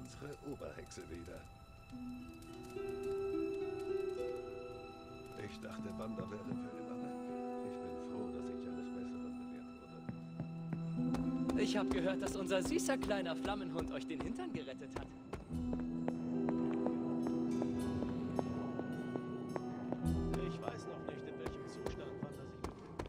unsere Oberhexe wieder. Ich dachte, Wanda wäre für immer weg. Ich bin froh, dass ich eines Besseren belehrt wurde. Ich habe gehört, dass unser süßer kleiner Flammenhund euch den Hintern gerettet hat. Ich weiß noch nicht, in welchem Zustand Wanda sich befindet.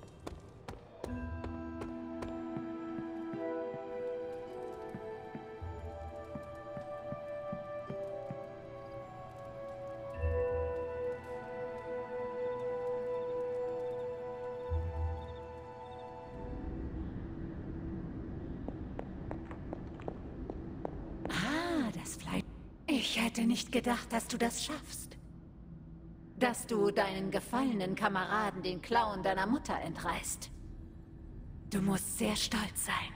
Das Fleisch. Ich hätte nicht gedacht, dass du das schaffst. Dass du deinen gefallenen Kameraden den Klauen deiner Mutter entreißt. Du musst sehr stolz sein.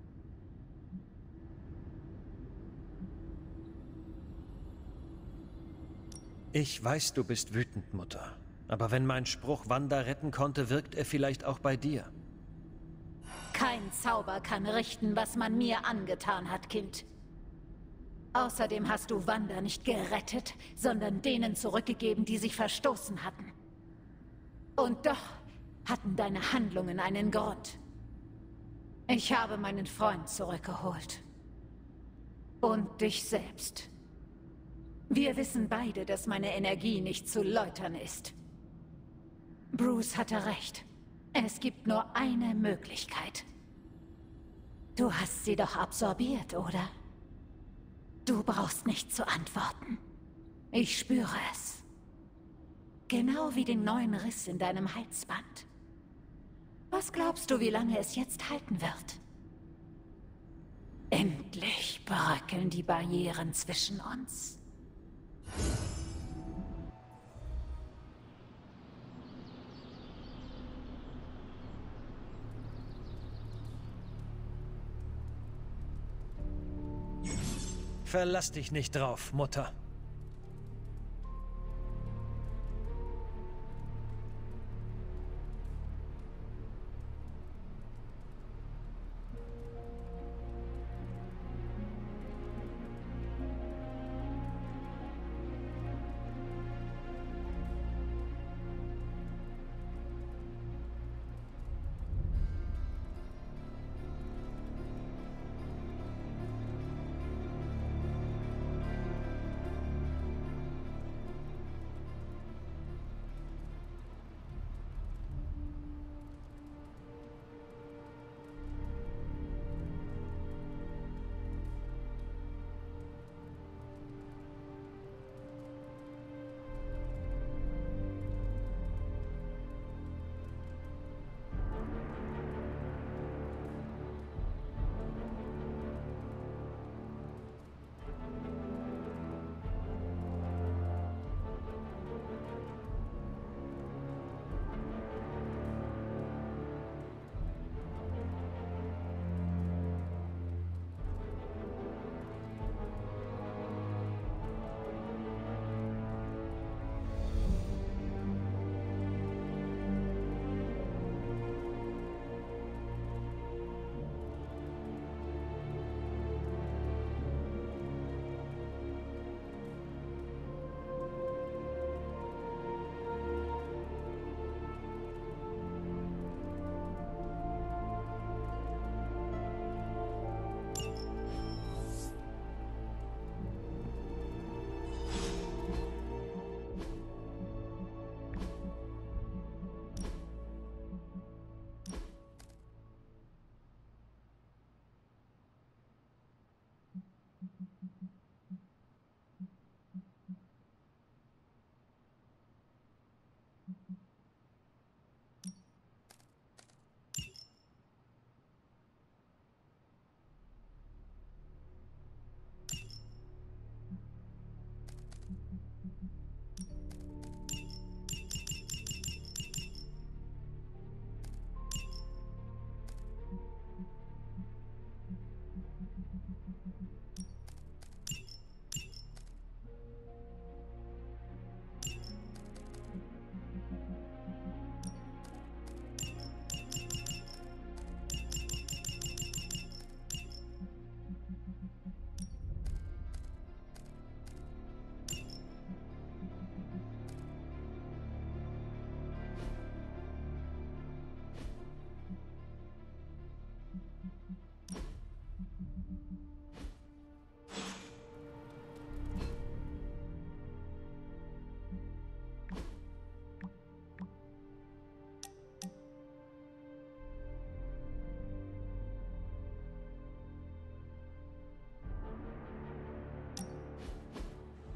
Ich weiß, du bist wütend, Mutter. Aber wenn mein Spruch Wanda retten konnte, wirkt er vielleicht auch bei dir. Kein Zauber kann richten, was man mir angetan hat, Kind. Außerdem hast du Wanda nicht gerettet, sondern denen zurückgegeben, die sich verstoßen hatten. Und doch hatten deine Handlungen einen Grund. Ich habe meinen Freund zurückgeholt. Und dich selbst. Wir wissen beide, dass meine Energie nicht zu läutern ist. Bruce hatte recht. Es gibt nur eine Möglichkeit. Du hast sie doch absorbiert, oder? Du brauchst nicht zu antworten. Ich spüre es. Genau wie den neuen Riss in deinem Halsband. Was glaubst du, wie lange es jetzt halten wird? Endlich bröckeln die Barrieren zwischen uns. Verlass dich nicht drauf, Mutter.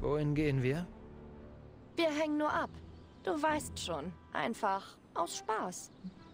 Wohin gehen wir? Wir hängen nur ab. Du weißt schon. Einfach aus Spaß.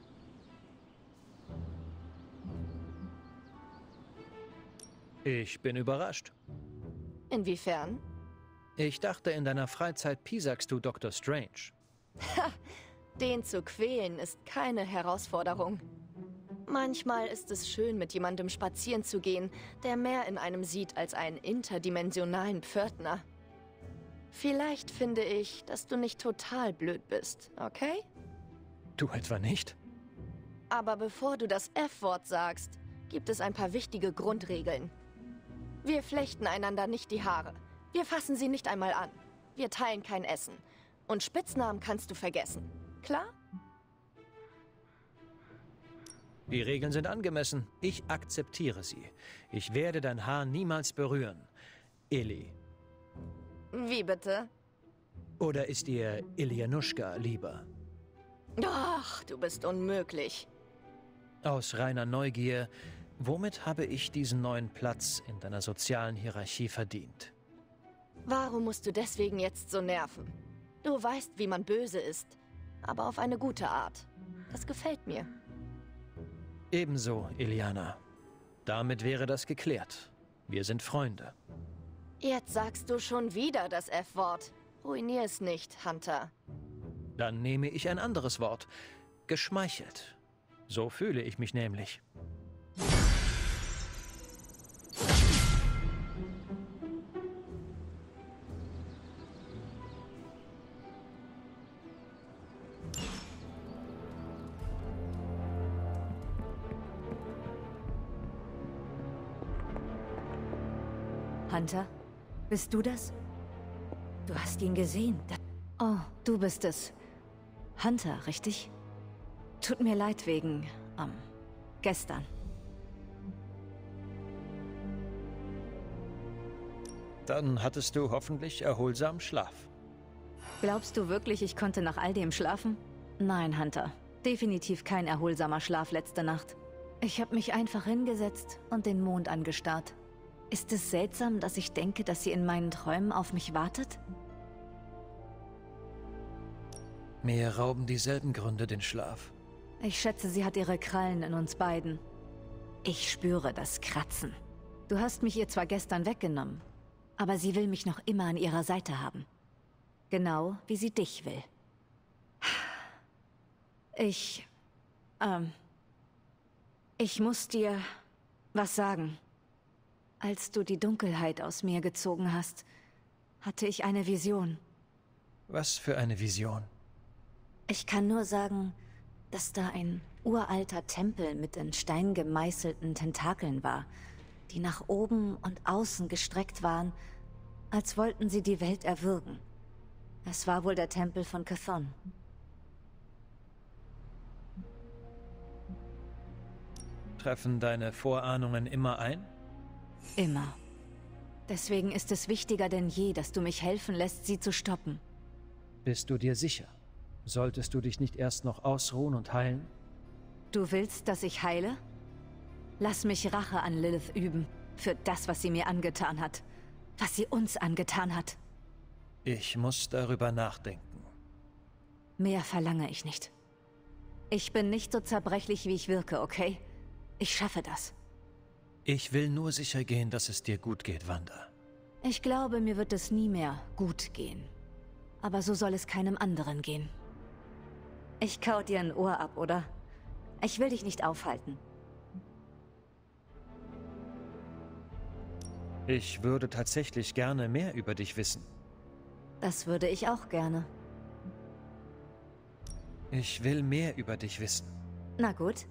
Ich bin überrascht. Inwiefern? Ich dachte, in deiner Freizeit piesagst du Dr. Strange. Den zu quälen ist keine Herausforderung. Manchmal ist es schön, mit jemandem spazieren zu gehen, der mehr in einem sieht als einen interdimensionalen Pförtner. Vielleicht finde ich, dass du nicht total blöd bist, okay? Du etwa nicht? Aber bevor du das F-Wort sagst, gibt es ein paar wichtige Grundregeln. Wir flechten einander nicht die Haare. Wir fassen sie nicht einmal an. Wir teilen kein Essen. Und Spitznamen kannst du vergessen. Klar? Die Regeln sind angemessen. Ich akzeptiere sie. Ich werde dein Haar niemals berühren. Illy. Wie bitte? Oder ist dir Ilyanushka lieber? Ach, du bist unmöglich. Aus reiner Neugier, womit habe ich diesen neuen Platz in deiner sozialen Hierarchie verdient? Warum musst du deswegen jetzt so nerven? Du weißt, wie man böse ist, aber auf eine gute Art. Das gefällt mir. Ebenso, Illyana. Damit wäre das geklärt. Wir sind Freunde. Jetzt sagst du schon wieder das F-Wort. Ruinier es nicht, Hunter. Dann nehme ich ein anderes Wort. Geschmeichelt. So fühle ich mich nämlich. Hunter, bist du das? Du hast ihn gesehen. Oh, du bist es. Hunter, richtig? Tut mir leid wegen, gestern. Dann hattest du hoffentlich erholsamen Schlaf. Glaubst du wirklich, ich konnte nach all dem schlafen? Nein, Hunter. Definitiv kein erholsamer Schlaf letzte Nacht. Ich habe mich einfach hingesetzt und den Mond angestarrt. Ist es seltsam, dass ich denke, dass sie in meinen Träumen auf mich wartet? Mir rauben dieselben Gründe den Schlaf. Ich schätze, sie hat ihre Krallen in uns beiden. Ich spüre das Kratzen. Du hast mich ihr zwar gestern weggenommen, aber sie will mich noch immer an ihrer Seite haben. Genau wie sie dich will. Ich muss dir was sagen. Als du die Dunkelheit aus mir gezogen hast, hatte ich eine Vision. Was für eine Vision? Ich kann nur sagen, dass da ein uralter Tempel mit in Stein gemeißelten Tentakeln war, die nach oben und außen gestreckt waren, als wollten sie die Welt erwürgen. Es war wohl der Tempel von Chthon. Treffen deine Vorahnungen immer ein? Immer. Deswegen ist es wichtiger denn je, dass du mich helfen lässt, sie zu stoppen. Bist du dir sicher? Solltest du dich nicht erst noch ausruhen und heilen? Du willst, dass ich heile? Lass mich Rache an Lilith üben. Für das, was sie mir angetan hat. Was sie uns angetan hat. Ich muss darüber nachdenken. Mehr verlange ich nicht. Ich bin nicht so zerbrechlich, wie ich wirke, okay? Ich schaffe das. Ich will nur sicher gehen, dass es dir gut geht, Wanda. Ich glaube, mir wird es nie mehr gut gehen. Aber so soll es keinem anderen gehen. Ich kau dir ein Ohr ab, oder? Ich will dich nicht aufhalten. Ich würde tatsächlich gerne mehr über dich wissen. Das würde ich auch gerne. Ich will mehr über dich wissen. Na gut.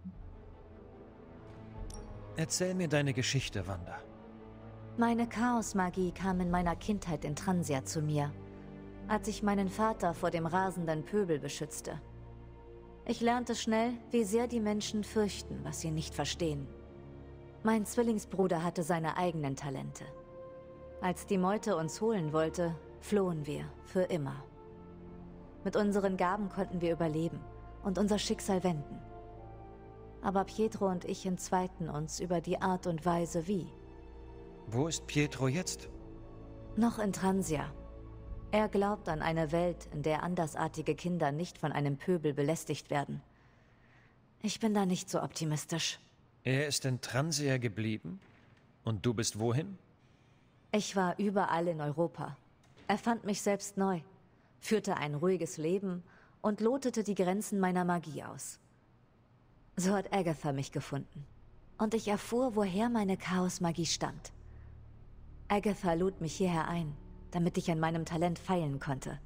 Erzähl mir deine Geschichte, Wanda. Meine Chaosmagie kam in meiner Kindheit in Transia zu mir, als ich meinen Vater vor dem rasenden Pöbel beschützte. Ich lernte schnell, wie sehr die Menschen fürchten, was sie nicht verstehen. Mein Zwillingsbruder hatte seine eigenen Talente. Als die Meute uns holen wollte, flohen wir für immer. Mit unseren Gaben konnten wir überleben und unser Schicksal wenden. Aber Pietro und ich entzweiten uns über die Art und Weise wie. Wo ist Pietro jetzt? Noch in Transia. Er glaubt an eine Welt, in der andersartige Kinder nicht von einem Pöbel belästigt werden. Ich bin da nicht so optimistisch. Er ist in Transia geblieben? Und du bist wohin? Ich war überall in Europa. Er fand mich selbst neu, führte ein ruhiges Leben und lotete die Grenzen meiner Magie aus. So hat Agatha mich gefunden. Und ich erfuhr, woher meine Chaosmagie stammt. Agatha lud mich hierher ein, damit ich an meinem Talent feilen konnte.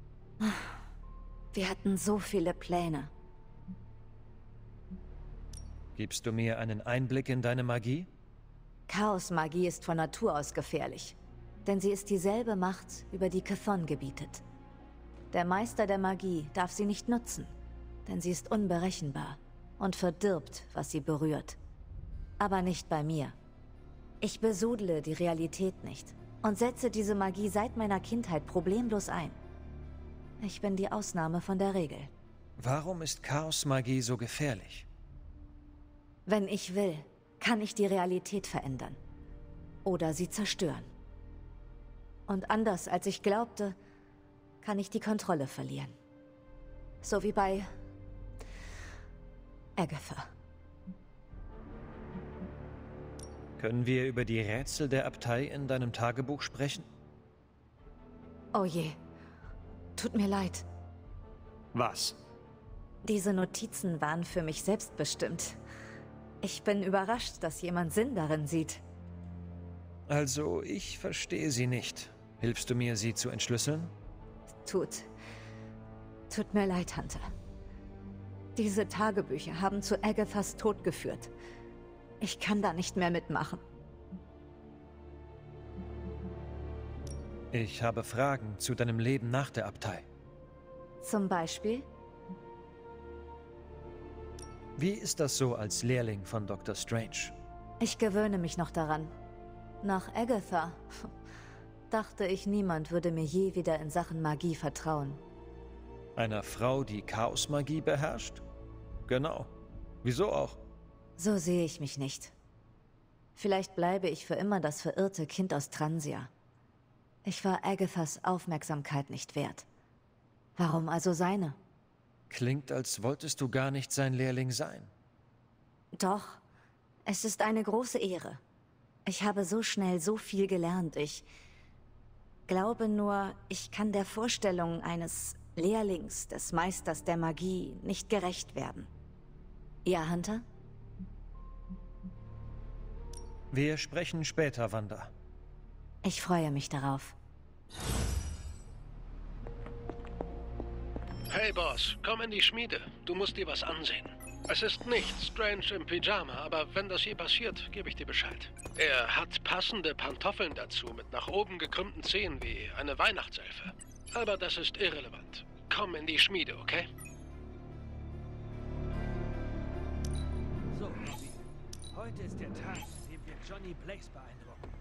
Wir hatten so viele Pläne. Gibst du mir einen Einblick in deine Magie? Chaosmagie ist von Natur aus gefährlich, denn sie ist dieselbe Macht, über die Chthon gebietet. Der Meister der Magie darf sie nicht nutzen, denn sie ist unberechenbar und verdirbt, was sie berührt. Aber nicht bei mir. Ich besudle die Realität nicht und setze diese Magie seit meiner Kindheit problemlos ein. Ich bin die Ausnahme von der Regel. Warum ist Chaosmagie so gefährlich? Wenn ich will, kann ich die Realität verändern. Oder sie zerstören. Und anders als ich glaubte, kann ich die Kontrolle verlieren. So wie bei Agatha. Können wir über die Rätsel der Abtei in deinem Tagebuch sprechen? Oh je. Tut mir leid. Was? Diese Notizen waren für mich selbstbestimmt. Ich bin überrascht, dass jemand Sinn darin sieht. Also, ich verstehe sie nicht. Hilfst du mir, sie zu entschlüsseln? Tut mir leid, Hunter. Diese Tagebücher haben zu Agathas Tod geführt. Ich kann da nicht mehr mitmachen. Ich habe Fragen zu deinem Leben nach der Abtei. Zum Beispiel? Wie ist das so als Lehrling von Dr. Strange? Ich gewöhne mich noch daran. Nach Agatha dachte ich, niemand würde mir je wieder in Sachen Magie vertrauen. Einer Frau, die Chaosmagie beherrscht? Genau. Wieso auch? So sehe ich mich nicht. Vielleicht bleibe ich für immer das verirrte Kind aus Transia. Ich war Agathas Aufmerksamkeit nicht wert. Warum also seine? Klingt, als wolltest du gar nicht sein Lehrling sein. Doch, es ist eine große Ehre. Ich habe so schnell so viel gelernt. Ich glaube nur, ich kann der Vorstellung eines Lehrlings des Meisters der Magie nicht gerecht werden. Ja, Hunter? Wir sprechen später, Wanda. Ich freue mich darauf. Hey Boss, komm in die Schmiede. Du musst dir was ansehen. Es ist nicht Strange im Pyjama, aber wenn das je passiert, gebe ich dir Bescheid. Er hat passende Pantoffeln dazu mit nach oben gekrümmten Zehen wie eine Weihnachtselfe. Aber das ist irrelevant. Komm in die Schmiede, okay? So, heute ist der Tag, an dem wir Johnny Blaze beeindrucken.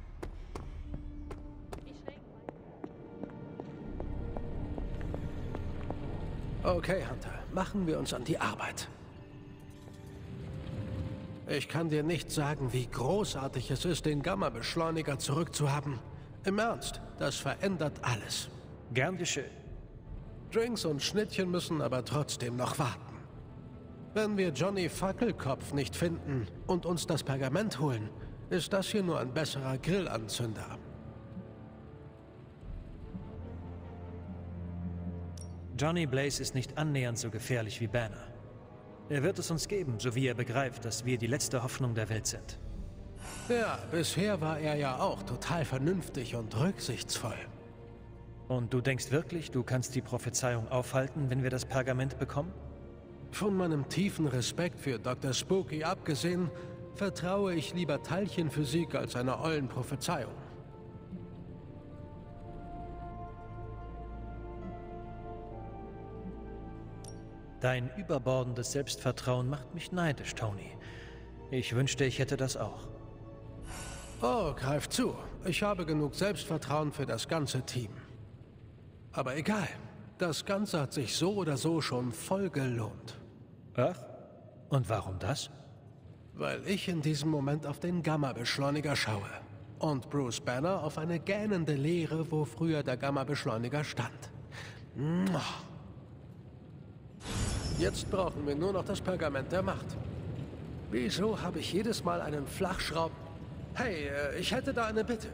Okay, Hunter, machen wir uns an die Arbeit. Ich kann dir nicht sagen, wie großartig es ist, den Gamma-Beschleuniger zurückzuhaben. Im Ernst, das verändert alles. Gern geschehen. Drinks und Schnittchen müssen aber trotzdem noch warten. Wenn wir Johnny Fackelkopf nicht finden und uns das Pergament holen, ist das hier nur ein besserer Grillanzünder. Johnny Blaze ist nicht annähernd so gefährlich wie Banner. Er wird es uns geben, so wie er begreift, dass wir die letzte Hoffnung der Welt sind. Ja, bisher war er ja auch total vernünftig und rücksichtsvoll. Und du denkst wirklich, du kannst die Prophezeiung aufhalten, wenn wir das Pergament bekommen? Von meinem tiefen Respekt für Dr. Spooky abgesehen, vertraue ich lieber Teilchenphysik als einer ollen Prophezeiung. Dein überbordendes Selbstvertrauen macht mich neidisch, Tony. Ich wünschte, ich hätte das auch. Oh, greif zu. Ich habe genug Selbstvertrauen für das ganze Team. Aber egal. Das Ganze hat sich so oder so schon voll gelohnt. Ach? Und warum das? Weil ich in diesem Moment auf den Gamma-Beschleuniger schaue. Und Bruce Banner auf eine gähnende Leere, wo früher der Gamma-Beschleuniger stand. Mua. Jetzt brauchen wir nur noch das Pergament der Macht. Wieso habe ich jedes Mal einen Flachschraub... Hey, ich hätte da eine Bitte.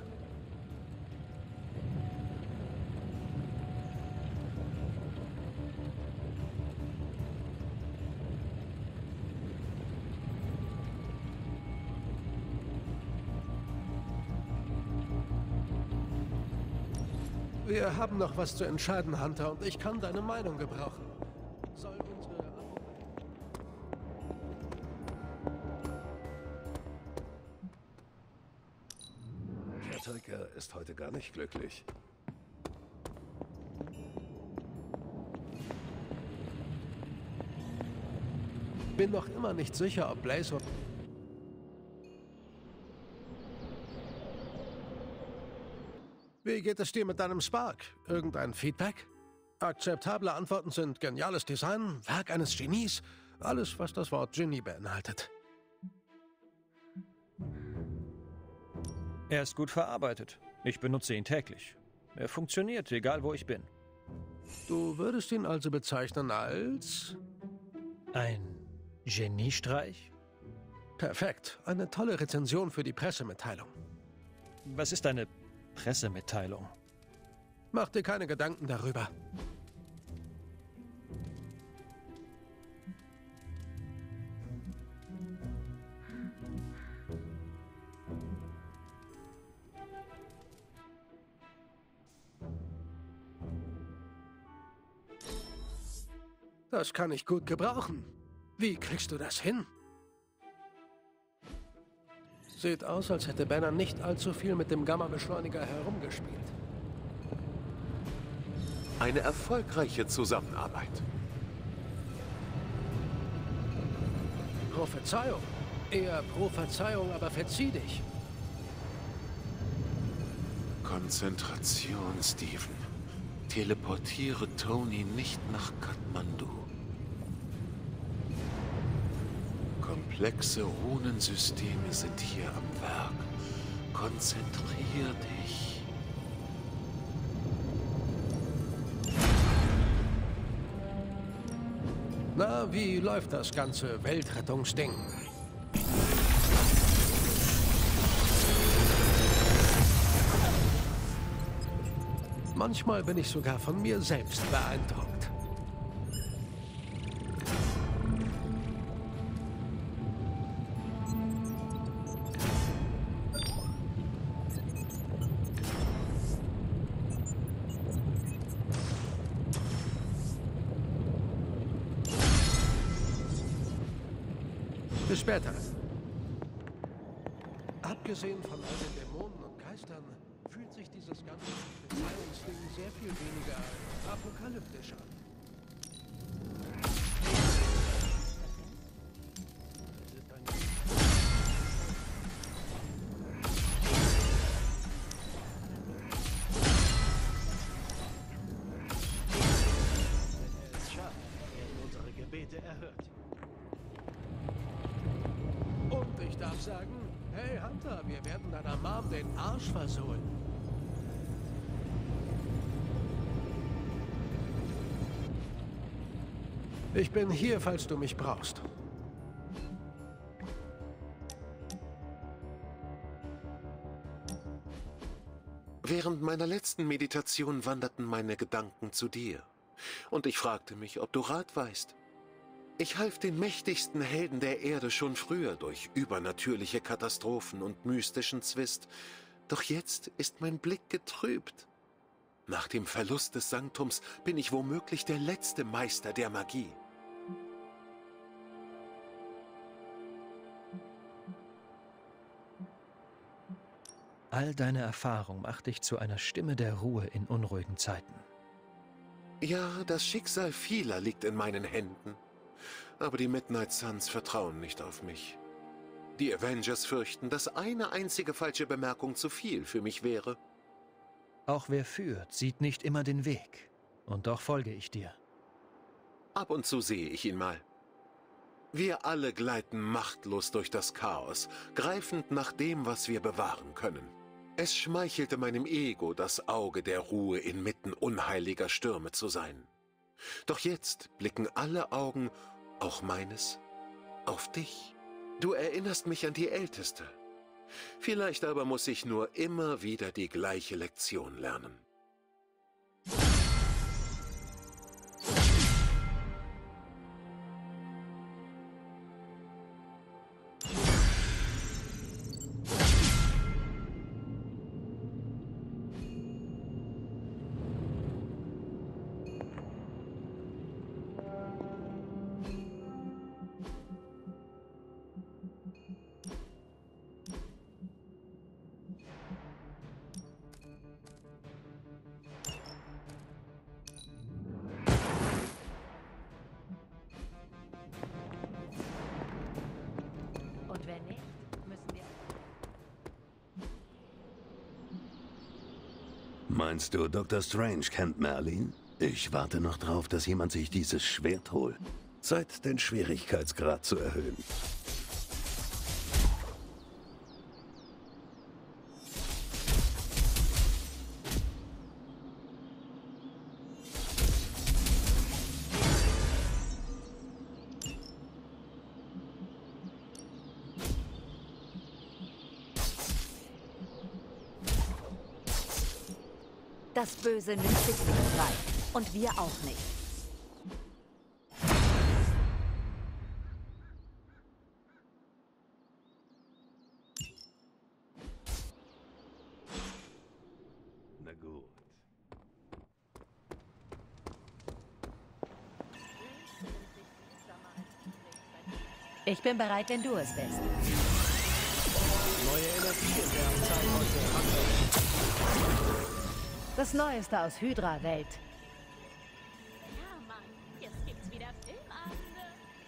Wir haben noch was zu entscheiden, Hunter, und ich kann deine Meinung gebrauchen. Soll unsere... Caretaker ist heute gar nicht glücklich. Bin noch immer nicht sicher, ob Blaze... Wie geht es dir mit deinem Spark? Irgendein Feedback? Akzeptable Antworten sind geniales Design, Werk eines Genies, alles, was das Wort Genie beinhaltet. Er ist gut verarbeitet. Ich benutze ihn täglich. Er funktioniert, egal wo ich bin. Du würdest ihn also bezeichnen als... Ein Geniestreich? Perfekt. Eine tolle Rezension für die Pressemitteilung. Was ist eine Pressemitteilung? Mach dir keine Gedanken darüber. Das kann ich gut gebrauchen. Wie kriegst du das hin? Sieht aus, als hätte Banner nicht allzu viel mit dem Gamma-Beschleuniger herumgespielt. Eine erfolgreiche Zusammenarbeit. Prophezeiung. Eher Prophezeiung, aber verzieh dich. Konzentration, Steven. Teleportiere Tony nicht nach Kathmandu. Komplexe Runensysteme sind hier am Werk. Konzentrier dich. Na, wie läuft das ganze Weltrettungsding? Manchmal bin ich sogar von mir selbst beeindruckt. Bis später. Abgesehen von all den Dämonen und Geistern fühlt sich dieses ganze Beziehungsding sehr viel weniger apokalyptisch an. Wenn er es schafft, werden unsere Gebete erhört. Und ich darf sagen, hey Hunter, wir werden deiner Mom den Arsch versohlen. Ich bin hier, falls du mich brauchst. Während meiner letzten Meditation wanderten meine Gedanken zu dir. Und ich fragte mich, ob du Rat weißt. Ich half den mächtigsten Helden der Erde schon früher durch übernatürliche Katastrophen und mystischen Zwist. Doch jetzt ist mein Blick getrübt. Nach dem Verlust des Sanktums bin ich womöglich der letzte Meister der Magie. All deine Erfahrung macht dich zu einer Stimme der Ruhe in unruhigen Zeiten. Ja, das Schicksal vieler liegt in meinen Händen. Aber die Midnight Suns vertrauen nicht auf mich. Die Avengers fürchten, dass eine einzige falsche Bemerkung zu viel für mich wäre. Auch wer führt, sieht nicht immer den Weg. Und doch folge ich dir. Ab und zu sehe ich ihn mal. Wir alle gleiten machtlos durch das Chaos, greifend nach dem, was wir bewahren können. Es schmeichelte meinem Ego, das Auge der Ruhe inmitten unheiliger Stürme zu sein. Doch jetzt blicken alle Augen, auch meines, auf dich. Du erinnerst mich an die Älteste. Vielleicht aber muss ich nur immer wieder die gleiche Lektion lernen. Und wenn nicht, müssen wir... Meinst du, Dr. Strange kennt Merlin? Ich warte noch drauf, dass jemand sich dieses Schwert holt. Zeit, den Schwierigkeitsgrad zu erhöhen. Das Böse nimmt sich nicht frei. Und wir auch nicht. Na gut. Ich bin bereit, wenn du es bist. Neue Energie in der Zeit heute. Das Neueste aus Hydra-Welt. Ja, Mann, jetzt gibt's wieder Filmabende.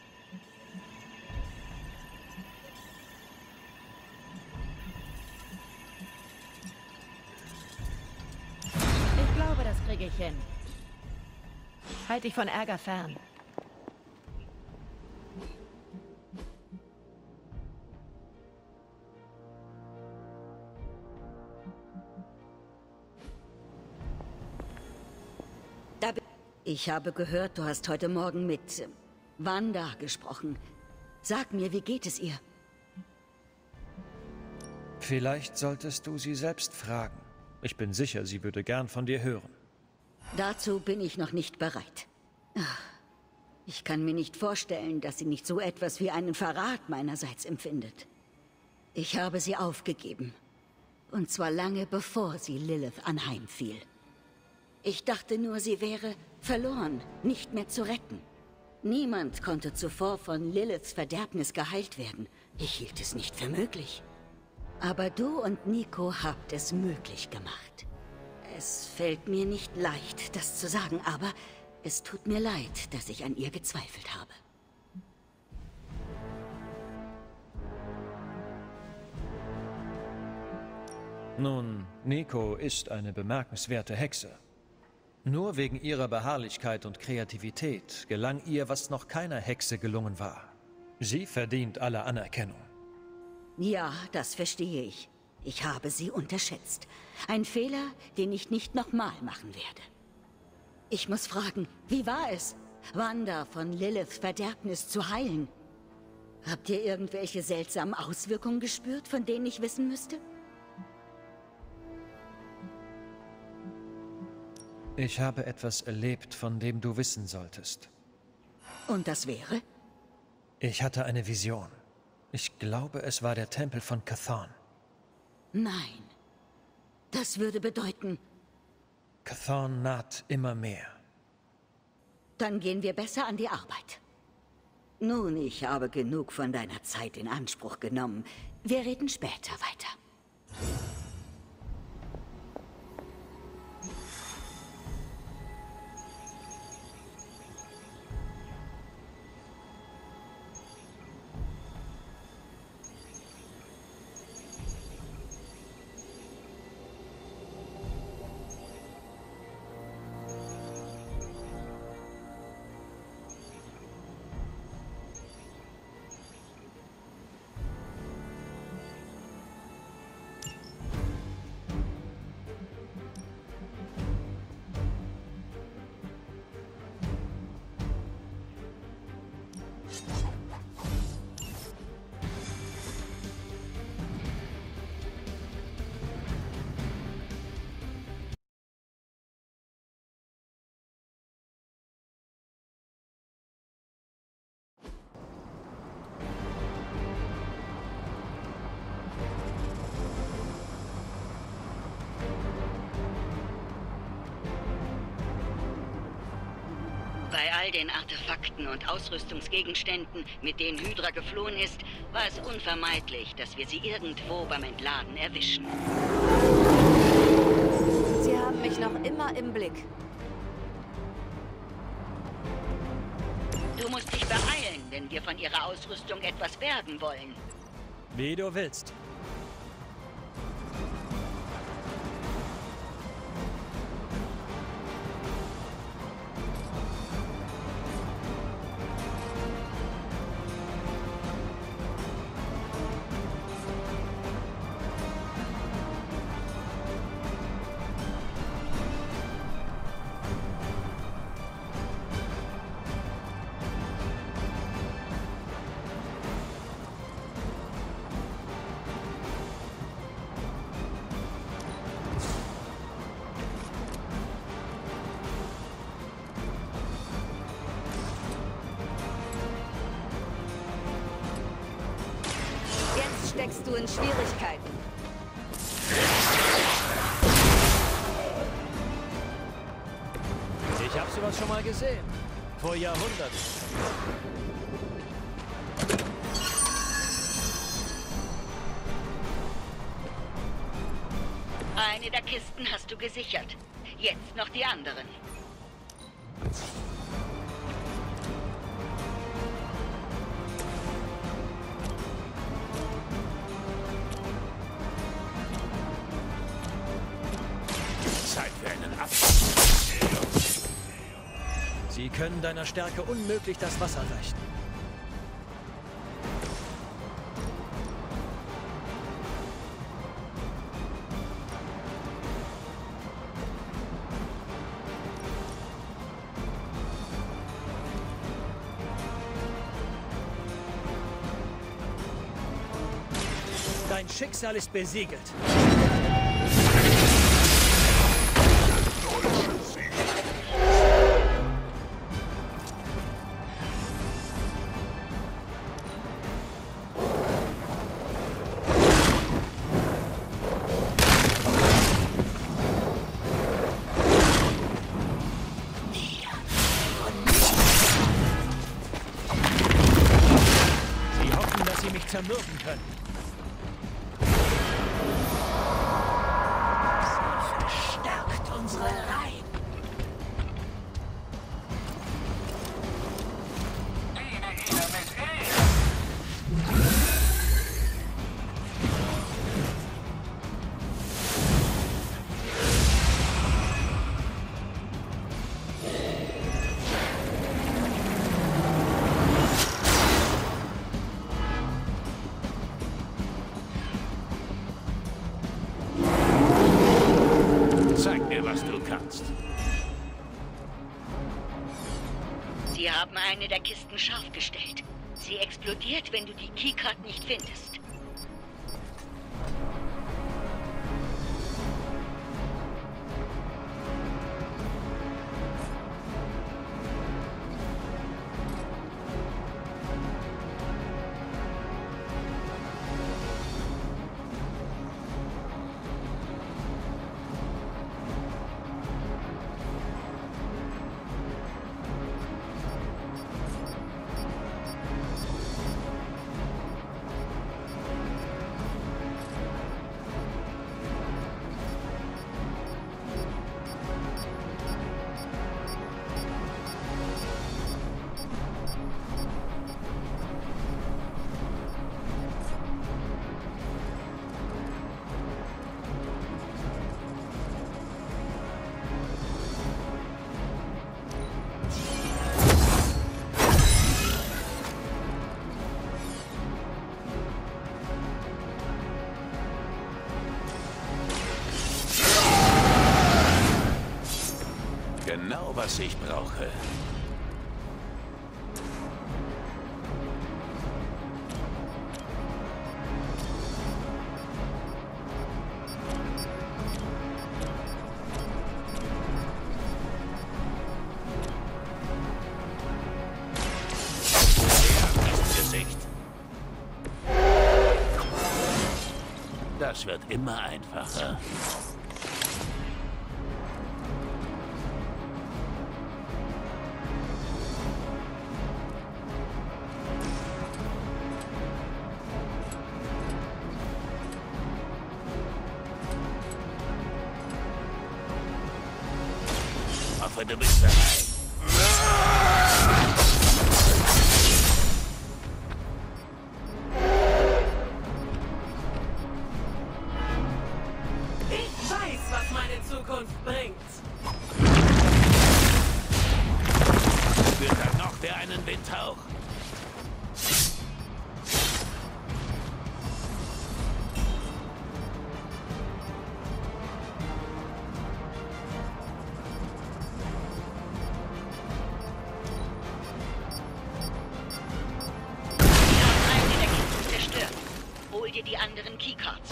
Ich glaube, das kriege ich hin. Halt dich von Ärger fern. Ich habe gehört, du hast heute Morgen mit Wanda gesprochen. Sag mir, wie geht es ihr? Vielleicht solltest du sie selbst fragen. Ich bin sicher, sie würde gern von dir hören. Dazu bin ich noch nicht bereit. Ich kann mir nicht vorstellen, dass sie nicht so etwas wie einen Verrat meinerseits empfindet. Ich habe sie aufgegeben. Und zwar lange bevor sie Lilith anheimfiel. Ich dachte nur, sie wäre verloren, nicht mehr zu retten. Niemand konnte zuvor von Liliths Verderbnis geheilt werden. Ich hielt es nicht für möglich. Aber du und Nico habt es möglich gemacht. Es fällt mir nicht leicht, das zu sagen, aber es tut mir leid, dass ich an ihr gezweifelt habe. Nun, Nico ist eine bemerkenswerte Hexe. Nur wegen ihrer Beharrlichkeit und Kreativität gelang ihr, was noch keiner Hexe gelungen war. Sie verdient alle Anerkennung. Ja, das verstehe ich. Ich habe sie unterschätzt. Ein Fehler, den ich nicht nochmal machen werde. Ich muss fragen, wie war es, Wanda von Liliths Verderbnis zu heilen? Habt ihr irgendwelche seltsamen Auswirkungen gespürt, von denen ich wissen müsste? Ich habe etwas erlebt, von dem du wissen solltest. Und das wäre? Ich hatte eine Vision. Ich glaube, es war der Tempel von Chthon. Nein. Das würde bedeuten... Chthon naht immer mehr. Dann gehen wir besser an die Arbeit. Nun, ich habe genug von deiner Zeit in Anspruch genommen. Wir reden später weiter. Bei all den Artefakten und Ausrüstungsgegenständen, mit denen Hydra geflohen ist, war es unvermeidlich, dass wir sie irgendwo beim Entladen erwischen. Sie haben mich noch immer im Blick. Du musst dich beeilen, wenn wir von ihrer Ausrüstung etwas bergen wollen. Wie du willst. Steckst du in Schwierigkeiten? Ich hab sowas schon mal gesehen. Vor Jahrhunderten. Eine der Kisten hast du gesichert. Jetzt noch die anderen. Sie können deiner Stärke unmöglich das Wasser reichen. Dein Schicksal ist besiegelt. Zermürben können. Sie verstärkt unsere Reihen. Sie haben eine der Kisten scharf gestellt. Sie explodiert, wenn du die Keycard nicht findest. Genau, was ich brauche. Das wird immer einfacher. hoffe, du bist bereit. Ich weiß, was meine Zukunft bringt. Spürt da noch der einen Windhauch? Hol dir die anderen Keycards.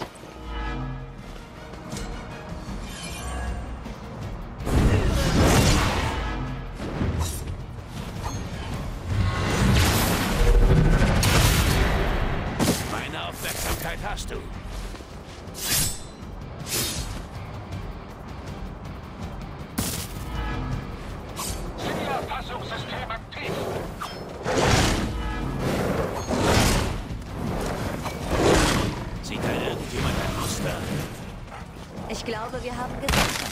Meine Aufmerksamkeit hast du. Signalerfassungssystem aktiv. Sieht da irgendjemand ein Muster? Ich glaube, wir haben gesehen.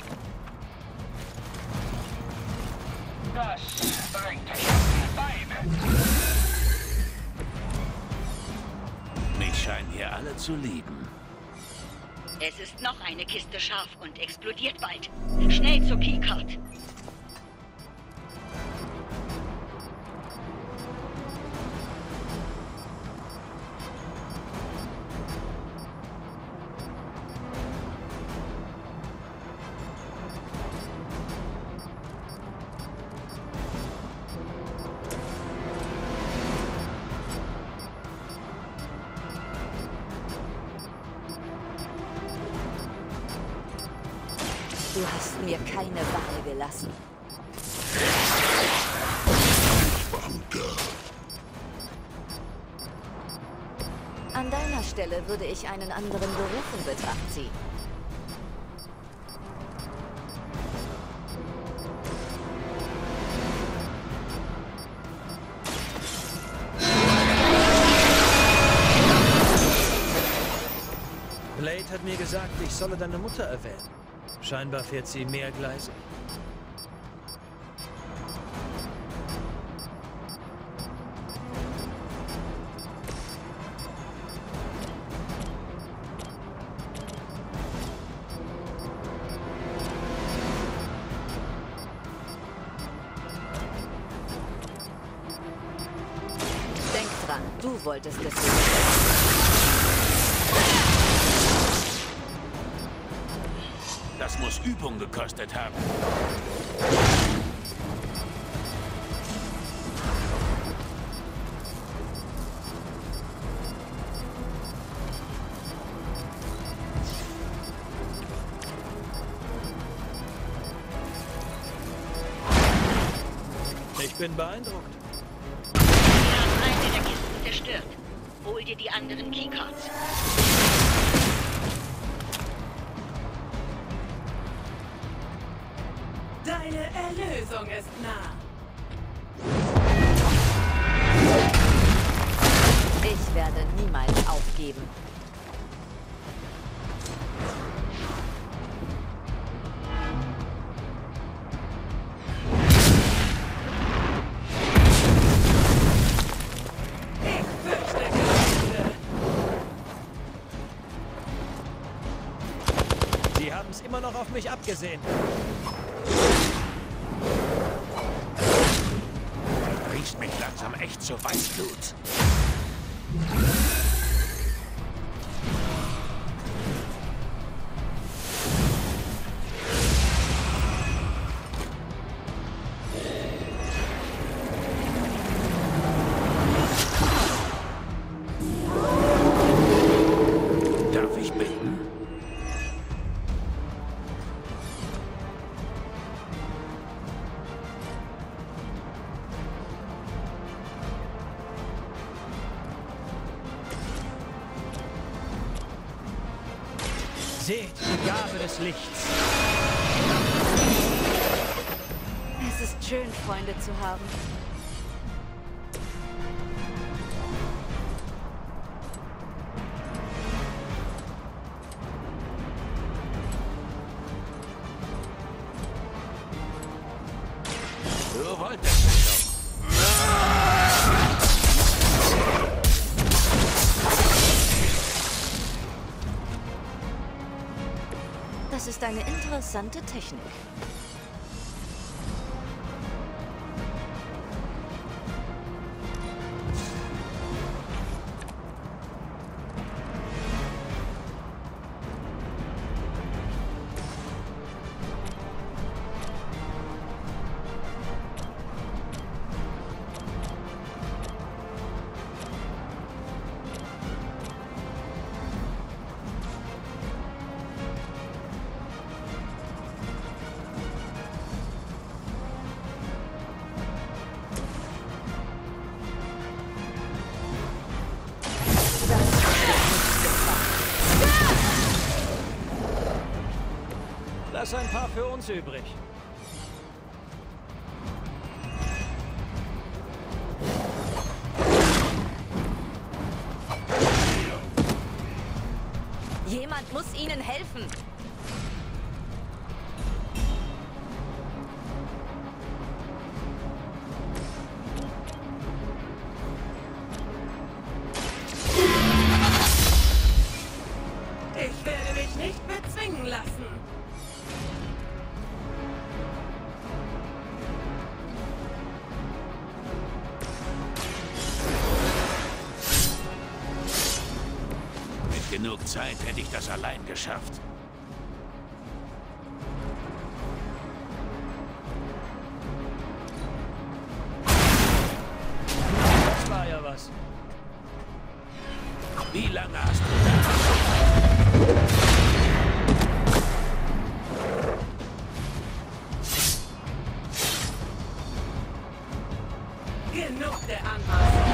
Das bringt dich auf die Beine. Mich scheinen hier alle zu lieben. Es ist noch eine Kiste scharf und explodiert bald. Schnell zur Keycard. Du hast mir keine Wahl gelassen. An deiner Stelle würde ich einen anderen Beruf in Betracht ziehen. Blade hat mir gesagt, ich solle deine Mutter erwähnen. Scheinbar fährt sie mehrgleisig. Denk dran, du wolltest es nicht. Das muss Übung gekostet haben. Ich bin beeindruckt. Wir haben eine der Kisten zerstört. Hol dir die anderen Keycards. Deine Erlösung ist nah. Ich werde niemals aufgeben. Ich fürchte Gerüchte. Sie haben es immer noch auf mich abgesehen. Riecht mich langsam echt so Weißblut. Darf ich bitten? Seht die Gabe des Lichts. Es ist schön, Freunde zu haben. Das ist eine interessante Technik. Lass ein paar für uns übrig. Jemand muss ihnen helfen. Ich werde mich nicht bezwingen lassen. Mit genug Zeit hätte ich das allein geschafft. Das war ja was. Wie lange hast du da? Genug der Anmaßung.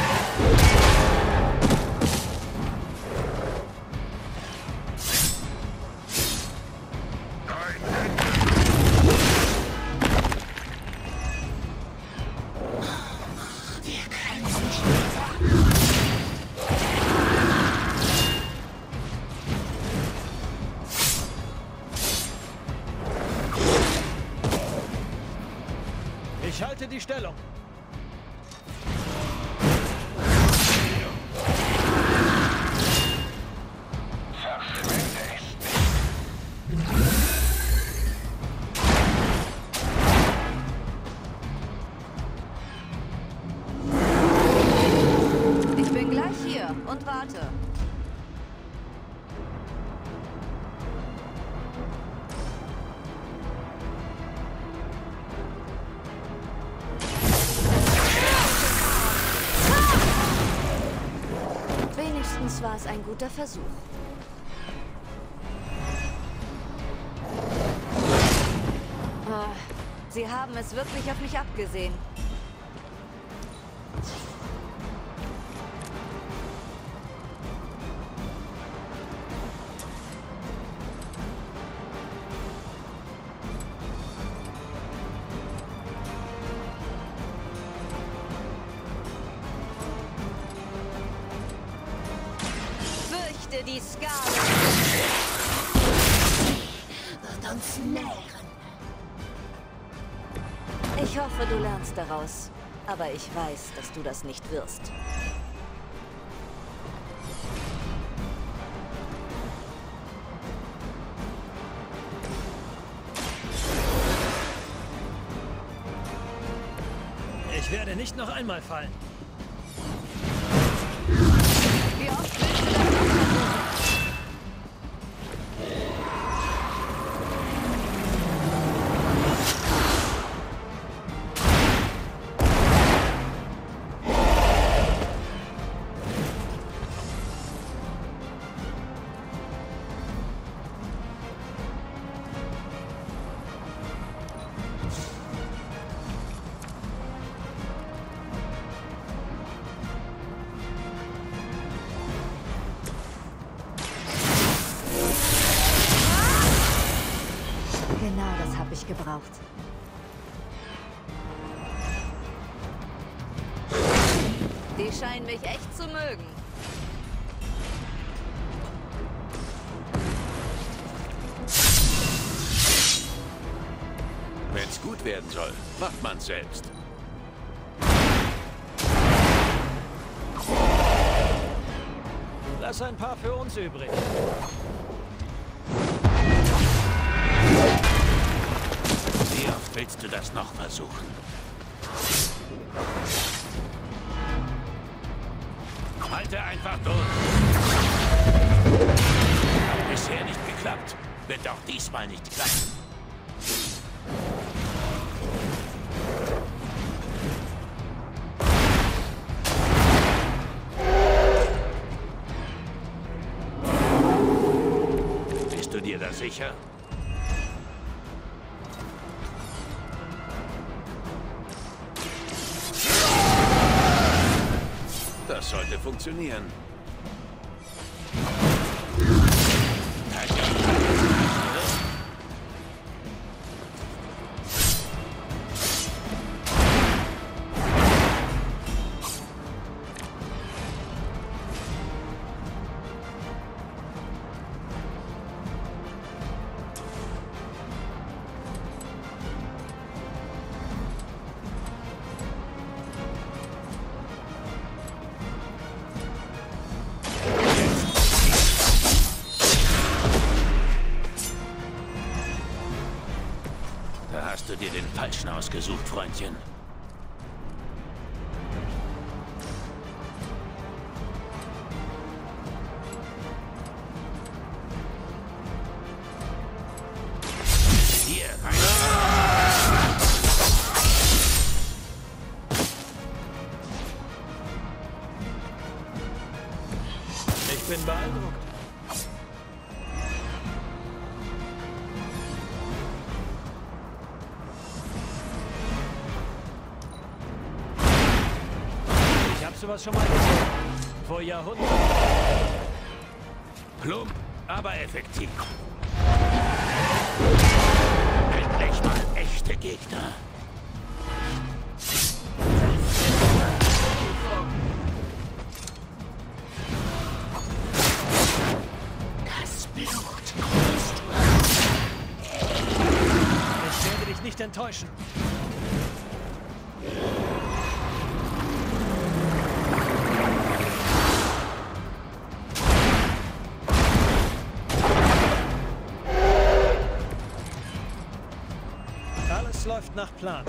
Ich halte die Stellung. Ich bin gleich hier und warte. Wenigstens war es ein guter Versuch. Sie haben es wirklich auf mich abgesehen. Fürchte die Skala. Wird uns nähren. Ich hoffe, du lernst daraus. Aber ich weiß, dass du das nicht wirst. Ich werde nicht noch einmal fallen. Wie oft willst du das noch versuchen? Genau das habe ich gebraucht. Die scheinen mich echt zu mögen. Wenn's gut werden soll, macht man's selbst. Lass ein paar für uns übrig. Willst du das noch versuchen? Halte einfach durch. Hat bisher nicht geklappt. Wird auch diesmal nicht klappen. Bist du dir da sicher? Das sollte funktionieren. Da hast du dir den Falschen ausgesucht, Freundchen. Hier rein. Ich bin beeindruckt. Ich hab sowas schon mal gesehen. Vor Jahrhunderten. Plump, aber effektiv. Endlich mal echte Gegner. Das Blut. Ich werde dich nicht enttäuschen. Alles läuft nach Plan.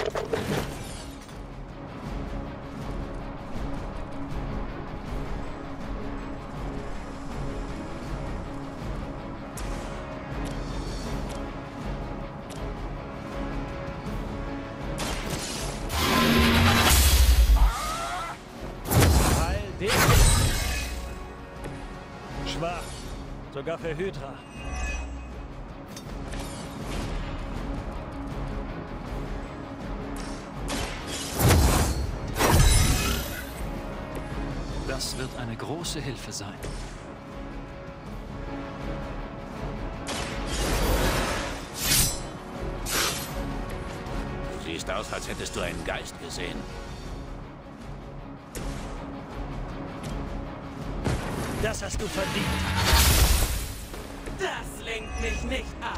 Heil dich. Schwach. Sogar für Hydra. Das wird eine große Hilfe sein. Du siehst aus, als hättest du einen Geist gesehen. Das hast du verdient. Das lenkt mich nicht ab.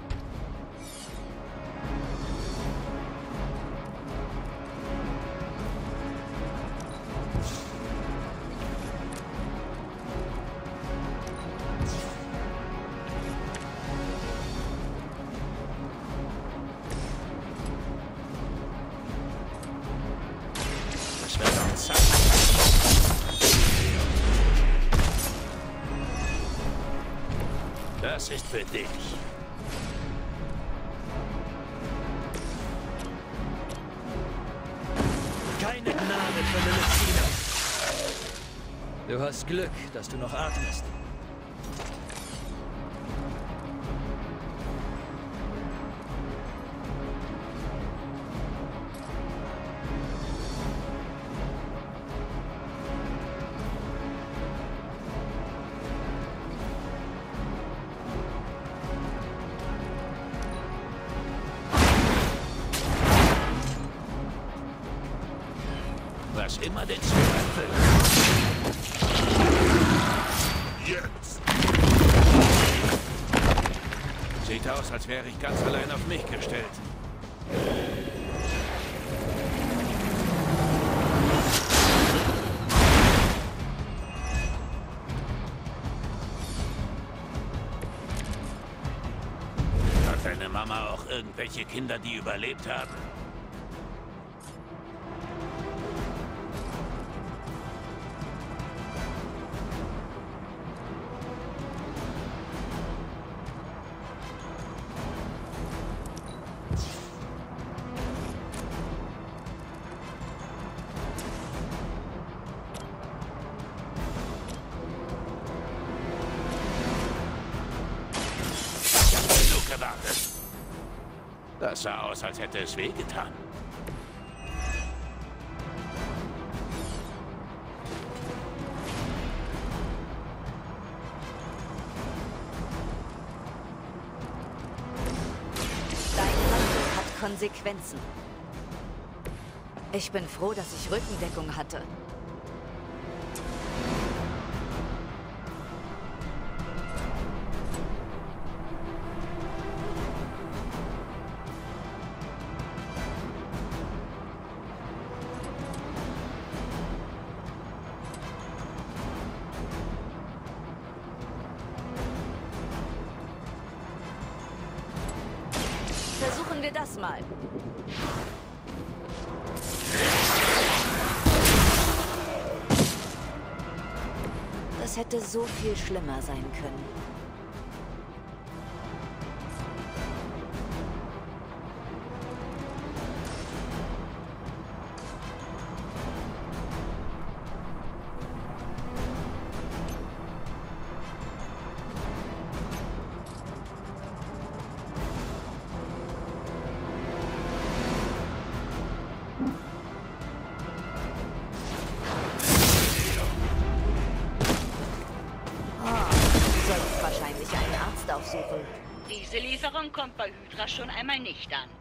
Das wird auch Zeit. Das ist für dich. Keine Gnade für Melusina. Du hast Glück, dass du noch atmest. Was immer den Zweck erfüllt. Jetzt! Sieht aus, als wäre ich ganz allein auf mich gestellt. deine Mama auch irgendwelche Kinder, die überlebt haben? Das sah aus, als hätte es wehgetan. Dein Handel hat Konsequenzen. Ich bin froh, dass ich Rückendeckung hatte. Versuchen wir das mal. Das hätte so viel schlimmer sein können. Diese Lieferung kommt bei Hydra schon einmal nicht an.